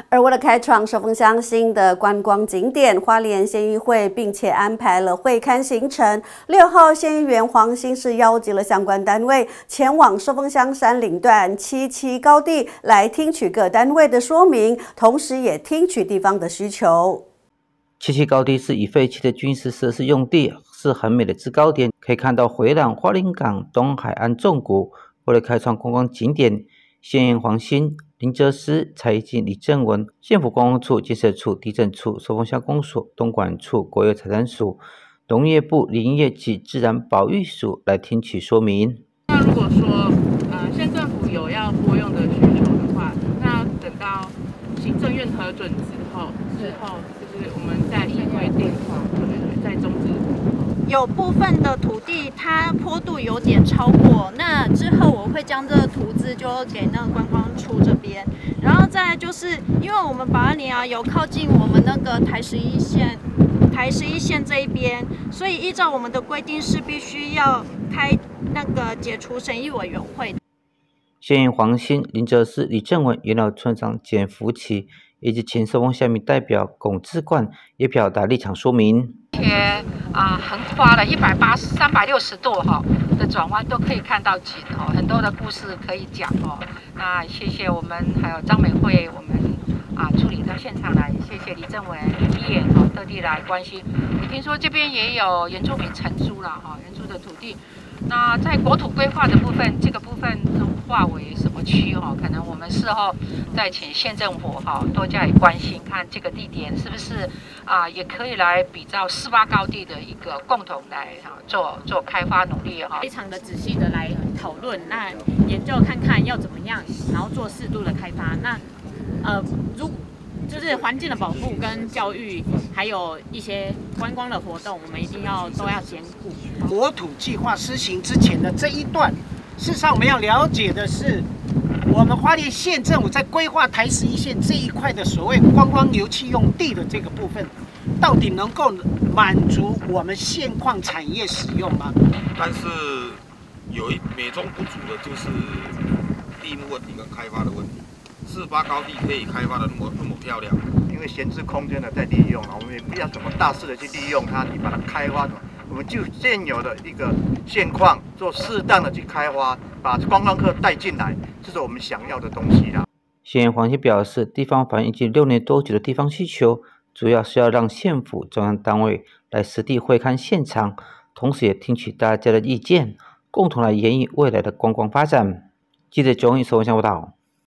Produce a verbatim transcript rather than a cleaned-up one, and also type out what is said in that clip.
而为了开创寿丰乡新的观光景点，花莲县议会并且安排了会勘行程。六号，县议员黄兴是邀集了相关单位前往寿丰乡山岭段七七高地来听取各单位的说明，同时也听取地方的需求。 七七高地是已废弃的军事设施用地，是很美的制高点，可以看到回廊、花莲港、东海岸纵谷。为了开创观光景点，县议员黄兴、林哲思、蔡宜静、李正文、县府观光处、建设处、地政处、寿丰乡公所、东管处、国有财产署、农业部林业及自然保育署来听取说明。 那如果说呃县政府有要拨用的需求的话，那等到行政院核准之后，之后就是我们在议会电话，对对对，在中止。 有部分的土地它坡度有点超过，那之后我会将这个图资就给那个观光处这边，然后再来就是因为我们保安里啊有靠近我们那个台十一线，台十一线这一边，所以依照我们的规定是必须要开那个解除审议委员会。 县议员黄兴、林哲思、李正文、原老村长简福奇以及前寿丰乡民代表龚志冠也表达立场说明。 些啊横跨了一百八十、三百六十度哈的转弯都可以看到景哦，很多的故事可以讲哦。那谢谢我们还有张美惠，我们啊助理到现场来，谢谢李正文议员哦特地来关心。我听说这边也有原住民承租了哈，原住的土地。那在国土规划的部分，这个部分都划为什么区哈？可能我们事后再请县政府哈多加以关心，看这个地点是不是啊也可以来比照四八高地的一个共同来哈做做开发努力哈。 非常的仔细的来讨论，那研究看看要怎么样，然后做适度的开发。那呃如就是环境的保护跟教育，还有一些观光的活动，我们一定要都要兼顾。 国土计划施行之前的这一段，事实上我们要了解的是，我们花莲县政府在规划台十一线这一块的所谓观光油气用地的这个部分，到底能够满足我们现况产业使用吗？ 但是有一美中不足的就是地目问题跟开发的问题。四八高地可以开发的那么那么漂亮， 因为闲置空间的在利用啊，我们也不要怎么大肆的去利用它，你把它开发，我们就现有的一个现况做适当的去开发，把观光客带进来，这是我们想要的东西啦。 县议员黄兴表示，地方反映已经六年多久的地方需求，主要是要让县府中央单位来实地会勘现场，同时也听取大家的意见，共同来研议未来的观光发展。记者钟义寿丰乡报道。